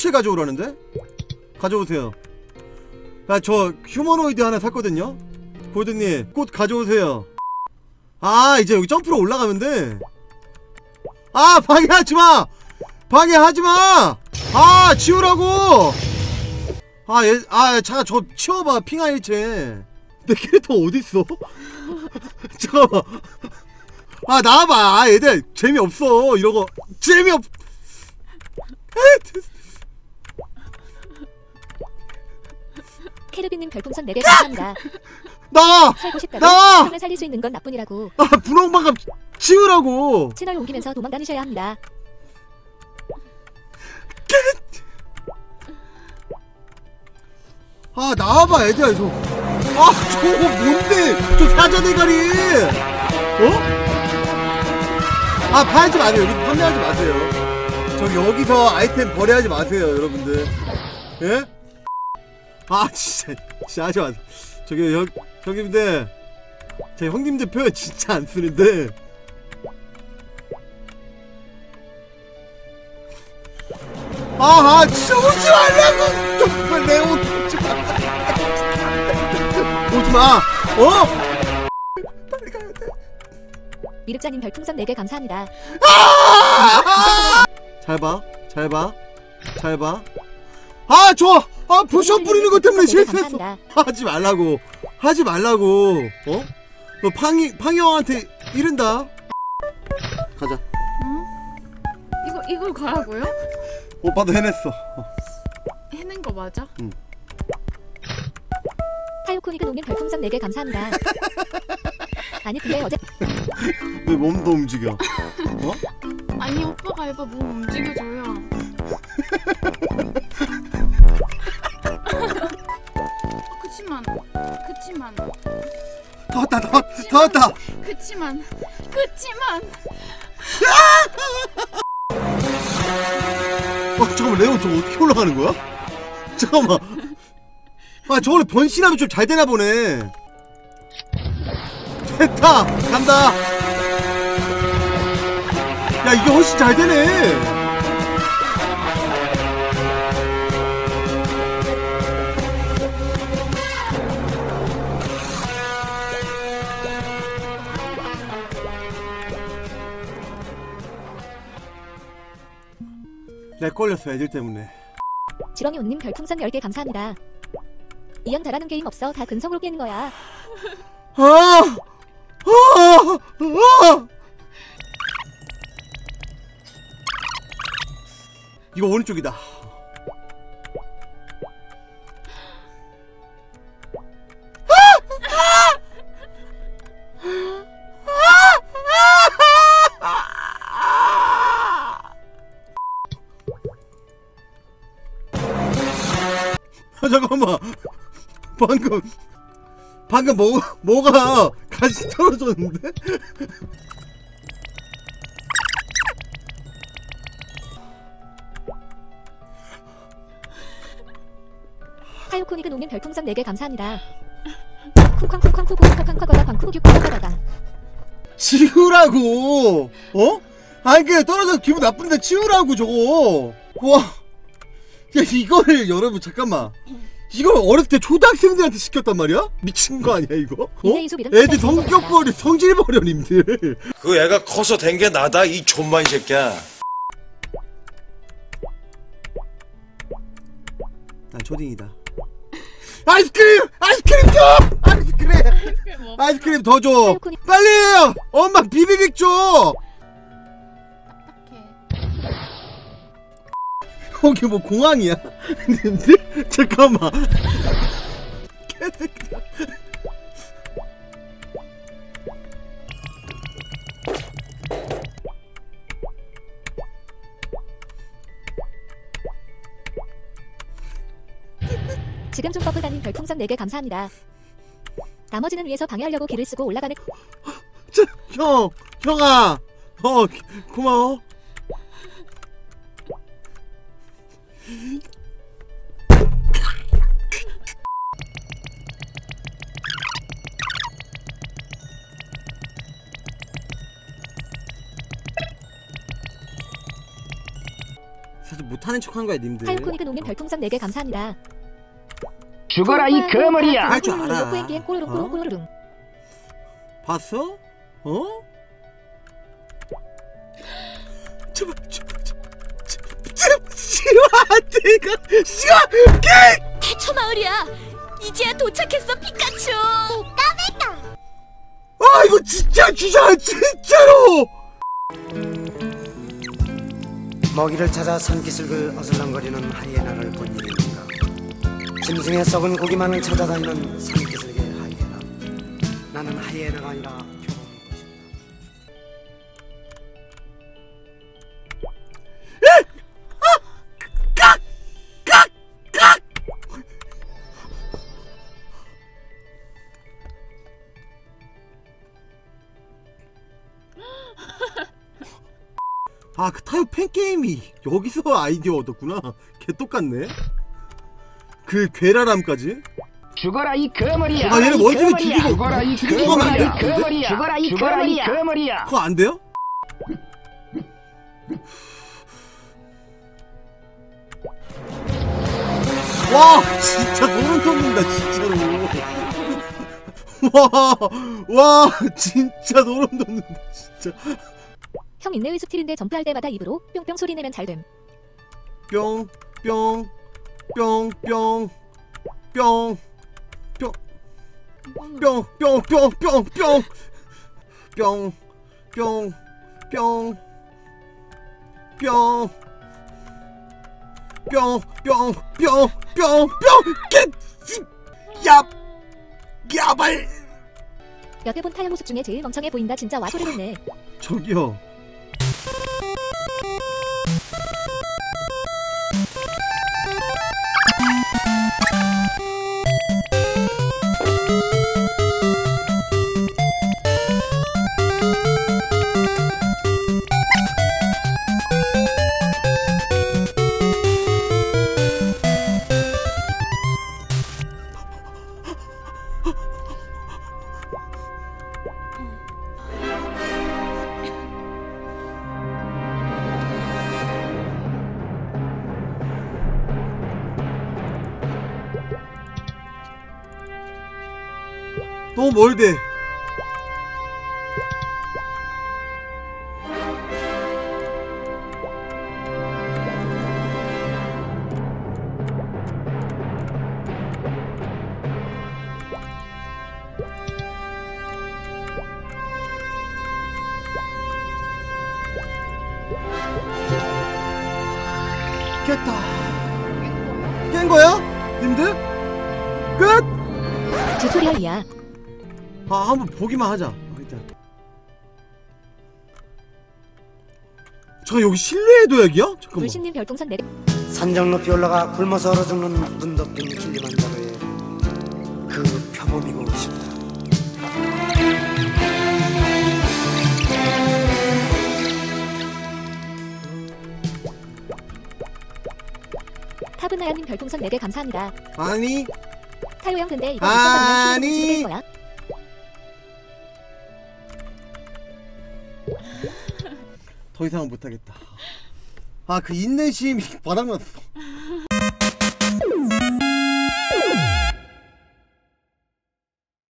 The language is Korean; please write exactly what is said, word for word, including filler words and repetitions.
꽃을 가져오라는데? 가져오세요. 야, 저 휴머노이드 하나 샀거든요? 골드님, 꽃 가져오세요. 아, 이제 여기 점프로 올라가면 돼. 아, 방해하지마! 방해하지마! 아, 치우라고! 아, 얘, 아, 잠깐, 저 치워봐, 핑하일체. 내 캐릭터 어딨어? 잠깐만. 아, 나와봐. 아, 얘들, 재미없어. 이러고. 재미없. 캐르비님 별풍선 네 개 감사합니다. 나와! 살고 싶다고 나와! 형을 살릴 수 있는 건 나뿐이라고. 아, 분홍방감 치우라고! 채널 옮기면서 도망 다니셔야 합니다. 아, 나와봐, 얘들아, 저. 아, 저거 뭔데? 저 사자대가리! 어? 아, 팔지 마세요. 여기 판매하지 마세요. 저기, 여기서 아이템 거래하지 마세요, 여러분들. 예? 아, 진짜, 진짜 하지 마세요. 저기, 여, 형님들. 제 형님들 표현 진짜 안 쓰는데. 아, 아, 진짜 오지 말라고! 정말 내 옷 오지 마. 오지 마! 어? 빨리 가야 돼. 미륵자님 별풍선 네 개 감사합니다. 아! 잘 봐, 잘 봐, 잘 봐. 아, 저! 아, 포션 뿌리는 것 때문에 실수했어. 하지 말라고. 하지 말라고. 어? 너 팡이, 팡이 형한테 이른다. 가자. 응? 이거, 이걸 가라고요? 오빠도 해냈어. 어. 해낸 거 맞아? 응. 타요코니그 농님 별풍선 네 개 감사합니다. 아니 근데 어제 왜 몸도 움직여? 어? 아니 오빠가 해봐 몸 움직여줘요. 그치만 그치만 더 왔다 더, 더 왔다. 그치만 그치만 어, 잠깐만, 레온 저거 어떻게 올라가는 거야? 잠깐만. 아, 저걸로 변신하면 좀 잘 되나 보네. 됐다! 간다! 야, 이게 훨씬 잘 되네! 렉 걸렸어, 애들 때문에. 지렁이 온님 별풍선 열 개 감사합니다. 이형 잘하는 게임 없어. 다 근성으로 깨는 거야. 아! 아! 아! 이거 오른쪽이다. 아, 잠깐만. 방금 방금 뭐 뭐가 같이 떨어졌는데? 타요코니그 농님 별풍선 네 개 감사합니다. 쿵쾅쿵쾅쿵쿵쾅쾅쾅쾅쾅 광쿠구규쿵쾅쾅쾅. 치우라고. 어? 아니 그 떨어져서 기분 나쁜데 치우라고 저거. 와. 야, 이거를 여러분 잠깐만. 이걸 어렸을 때 초등학생들한테 시켰단 말이야? 미친 거 아니야 이거? 어? 애들 성격 버려, 성질 버려 님들. 그 애가 커서 된 게 나다 이 존만 이 새끼야. 아, 초딩이다. 아이스크림! 아이스크림 줘! 아이스크림! 아이스크림 더 줘! 빨리 해요! 엄마 비비빅 줘! 거기 뭐 공항이야? 님들? 잠깐만. 개새끼야. 지금 좀 버블다님 별풍선 네 개 감사합니다. 나머지는 위에서 방해하려고 길을 쓰고 올라가는. 자, 형! 형아! 어, 고마워. 사실 못하는 척한 거야 님들. 타임코닉은 오면 별풍선 네 개 감사합니다. 죽어라 이 거머리야. 할 줄 알아. 꼬로롱 꼬로롱 꼬로롱. 봤어? 어? 제발 제발 제발 제발 싫어 안돼 이거 싫어. 태초 마을이야. 이제야 도착했어 피카츄. 아 이거 진짜 주잖아 진짜로. 먹이를 찾아 산기슭을 어슬렁거리는 하이에나를 본 일입니다. 짐승의 썩은 고기만을 찾아다니는 산기슭의 하이에나. 나는 하이에나가 아니라 표범인 것입니다. 아 그 타요 팬게임이 여기서 아이디어 얻었구나. 개똑같네. 그 괴랄함까지. 죽어라 이 거머리야. 아 얘는 머리 좀 죽이고 죽어라 이 죽이고 가면 안 돼? 안 돼? 거머리야. 죽어라 이 거머리야. 거머리야. 그거 안 돼요? 와 진짜 소름 돋는다 진짜로. 와와 진짜 소름 돋는다 진짜. 형 인내의 스틸인데 점프할 때마다 입으로 뿅뿅 소리 내면 잘 됨. 뿅 뿅 뿅 뿅 뿅 이거는 뿅 뿅 뿅 뿅 뿅 뿅 뿅 뿅 뿅 뿅뿅뿅뿅뿅 얍 야발. 여태 본 타요 모습 중에 제일 멍청해 보인다 진짜 와 소리 돋네. 저기요. 너무 멀대. 깼다. 깬 거야? 님들? 끝? 튜토리얼이야. 아 한번 보기만 하자. 아, 일단 저 여기 실내의 도약이야? 잠깐만. 물신님 별풍선 네 개. 산정 높이 올라가 굶어서 얼어 죽는 눈 덮인 킬리만자로의 그 표범이고 싶다. 타브나야님 별풍선 네 개 감사합니다. 아니 타요 형 근데 이거 아니. 이거 될 거야? 더 이상은 못하겠다. 아 그 인내심이 바닥났어.